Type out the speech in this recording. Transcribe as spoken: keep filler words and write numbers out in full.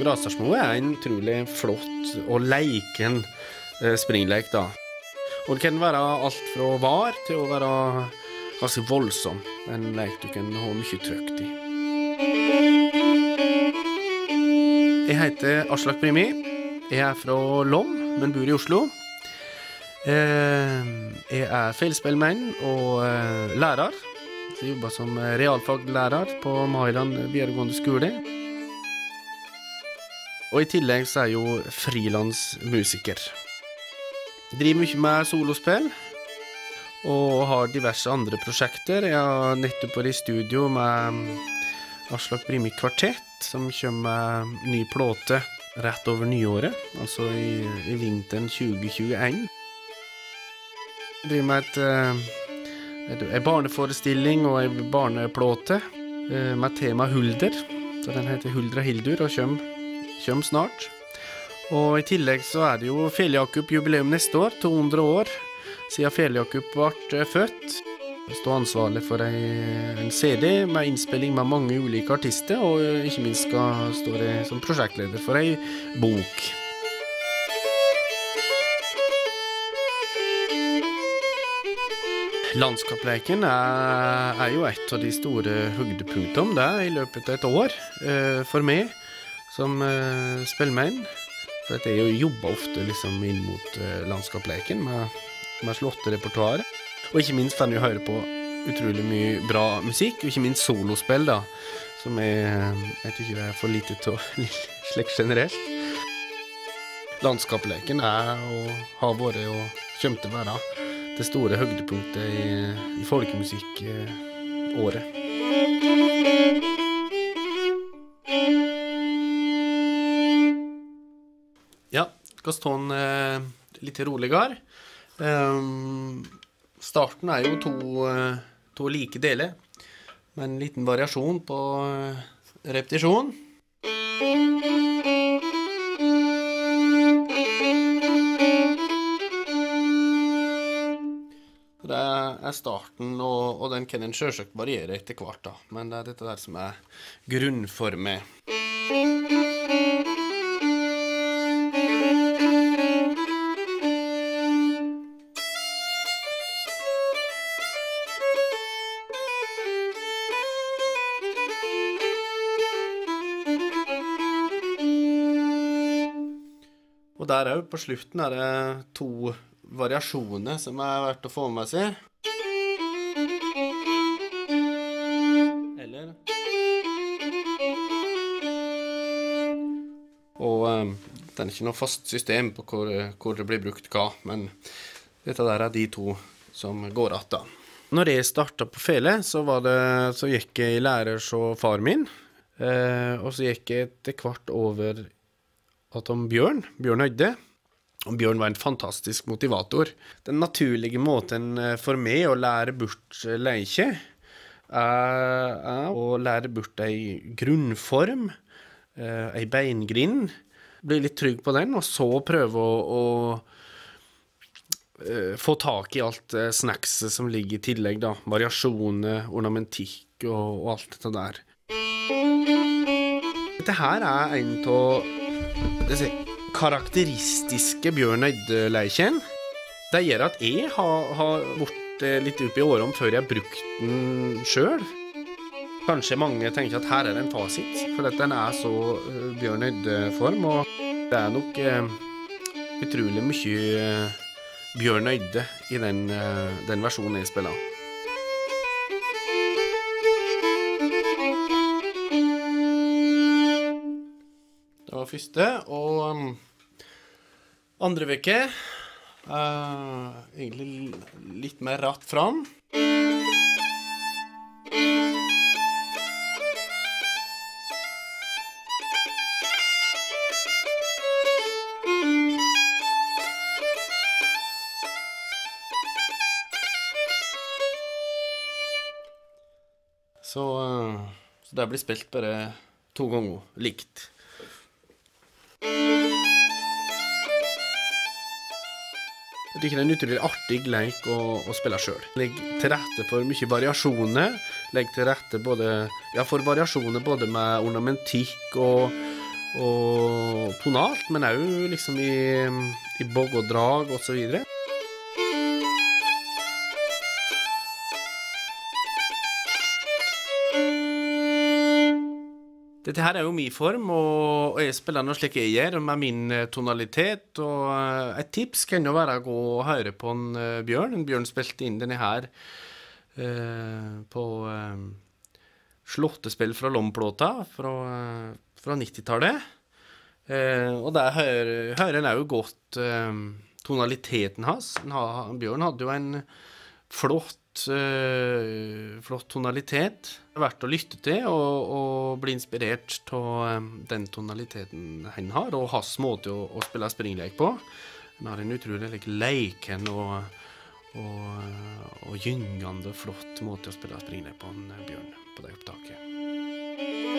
Grasdalsmo er en utrolig flott og leiken eh, springleik da. Og det kan være alt fra var til å være ganske voldsom. En leik du kan ha mye trøkt i. Jeg heter Aslak Brimi. Jeg er fra Lom, men bor i Oslo. Eh, jeg er feilspillmenn og eh, lærer. Jeg jobber som realfaglærer på Mailand videregående skole. Og i tillegg så er jeg jo frilansmusiker. Jeg driver mye med solospill, og har diverse andre prosjekter. Jeg har nettopp vært i studio med Aslak Brimi Kvartett, som kommer med ny plåte rett over nyåret, altså i, i vinteren tjue tjueen. Jeg driver med et, et, et barneforestilling og en barneplåte med tema Hulder. Så den heter Huldra Hildur og kommer, kommer snart. Og i tillegg så er det jo Fjell-Jakob jubileum neste år, to hundre år siden Fjell-Jakob ble født. Jeg står ansvarlig for en C D med innspilling med mange ulike artister, og ikke minst skal stå som prosjektleder for en bok. Landskapsleiken er, er jo et av de store høydepunktene der i løpet av et år eh, for meg som eh, spillmenn. For at jeg jobber ofte liksom inn mot eh, landskapsleiken med, med slåtterepertoire. Og ikke minst får jeg høre på utrolig mye bra musikk, og ikke minst solospill da, som jeg, jeg tror ikke det er for lite til slik generelt. Landskapsleiken er og har vært og kommer til å være det store høydepunktet i, i folkemusikk-året. Ja, skal stå en eh, litt roligere. Um, starten er jo to, uh, to like deler, med en liten variasjon på uh, repetisjon. Det er starten, og, og den kan en selvsagt variere etter hvert da, men det er dette der som er grunnformet. Og der er jo på slutten er det to variasjoner som er verdt å få med seg. Eller Og um, det er ikke noe fast system på hvor, hvor det blir brukt hva, men dette der er de to som går att da. Når jeg startet på Fele, så, var det, så gikk jeg i lærer så far min, eh, og så gikk jeg etter hvert over at om Bjørn, Bjørn Høyde, og Bjørn var en fantastisk motivator. Den naturlige måten for meg å lære bort leike er, er å lære bort en grunnform, en beingrind, bli litt trygg på den, og så prøve å, å få tak i alt snackset som ligger i tillegg da, variasjoner, ornamentikk og, og alt dette der. Dette her er en av det karakteristiske Bjørn Høyde-leiken. Det gjør at jeg har, har vært litt opp i årene før jeg har brukt den selv. Kanskje mange tenker at her er det en fasit, for at den er så uh, Bjørn Høyde-form, og det er nok uh, utrolig mye uh, Bjørn Høyde i den, uh, den versjonen jeg spiller. Det var første, og um, andre veke uh, egentlig litt mer ratt fram. Så, uh, så det blir spilt bare to ganger likt. Det er en utrolig artig leik å, å spille selv. Legg til rette for mye variasjoner. Legg til rette både, ja, for variasjoner både med ornamentikk og, og tonalt, men også liksom i, i bogg og drag og så videre. Dette her er jo min form, og jeg spiller noe slik jeg gjør, med min tonalitet, og et tips kan jo være å gå og høre på en Bjørn. En Bjørn spilte inn denne her eh, på eh, slåttespill fra Lomplåta fra, fra nittitallet. Eh, og der hører, hører en jo godt eh, tonaliteten hans. Bjørn hadde jo en flott Uh, flott tonalitet. Det er verdt å lytte til og, og bli inspirert av um, den tonaliteten han har, og hans måte å, å spille springlek på. Han har en utrolig like, leiken og, og, og gyngende flott måte å spille springlek på, en Bjørn, på det opptaket.